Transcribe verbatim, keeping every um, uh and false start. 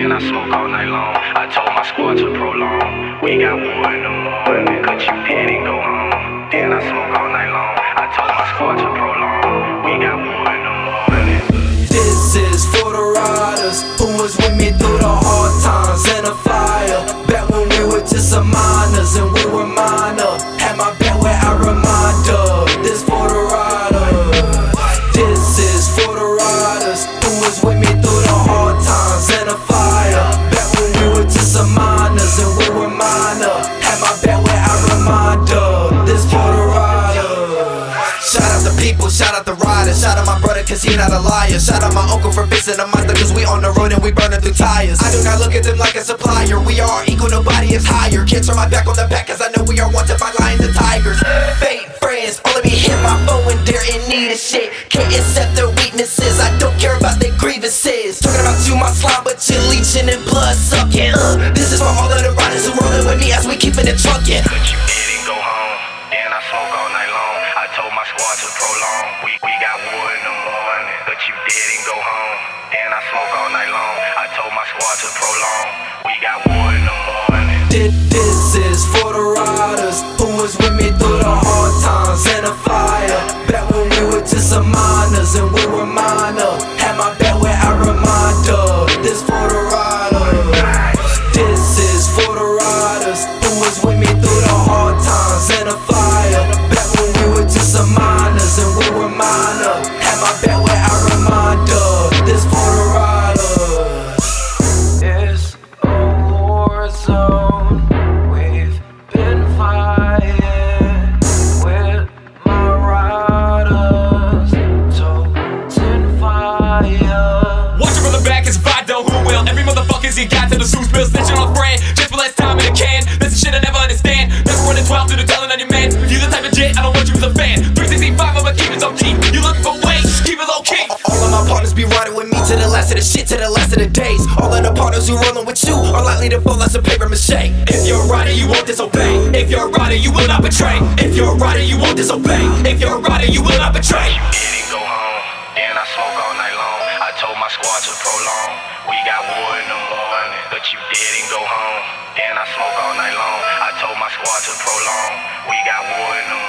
then I smoke all night long. I told my squad to prolong. We got war in the morning, but you didn't go home. Then I smoke all night long. I told my squad to prolong. We got war in the morning. This is for the riders who was with me through the hard times and the fire. Back when we were just some minors and we were minor. Had my back where I remind of. This for the riders. This is for the riders who was with me through the hard times and the fire. Back when we were just some minors and we were minor. Had my back where I remind of. This for the riders. Shout out the people, shout out the riders. Shout out my brother cause he not a liar. Shout out my uncle for fixing a monster cause we on the road and we burning through tires. I do not look at them like a supplier. We are equal, nobody is higher. Can't turn my back on the back cause I know we are wanted by lions and tigers. Fake friends, all of me hit my phone when they're in need of shit. Can't accept their weaknesses, I don't care about their grievances. Talking about you my slime but you're leeching and blood sucking. uh, This is for all of the riders who rolling with me as we keeping it trucking. But you didn't go home, then I smoke all night long. I told my squad to prolong. We, we got war in the morning, but you didn't go home. Then I smoke all night long. I told my squad to prolong. We got war in the morning. This, this is for the riders who was with me through the hard times and the fire. Back when we were just some minors and we were minor. Had my back where I remind of. This for the riders. This is for the riders who was with me through the hard times and the fire. Back when we were just some minors and we were minor. Had my back where I remind of. This for the riders. It's a war zone. We've been fighting with my riders. Toting fire. Watch it from the back as if I don't who will. Every motherfucker's he got to the suits bill. Snitching on brand just for less time in a can. That's the shit I never understand. Never running twelve through the telling on your man. If you the type of jet, I don't want you as a fan. three sixty-five, I'ma keep it so cheap. You looking for weight, keep it low key. All of my partners be riding with me to the last of the shit, to the last of the days. All of the partners who rolling with you are likely to fall as a paper mache. If you're a rider, you won't disobey. If you're a rider, you will not betray. If you're a rider, you won't disobey. If you're a rider, you will not betray. You didn't go home, then I smoke all night long. I told my squad to prolong. We got war in the morning, but you didn't go home. Then I smoke all night long. I told my squad to prolong. We got war in the morning.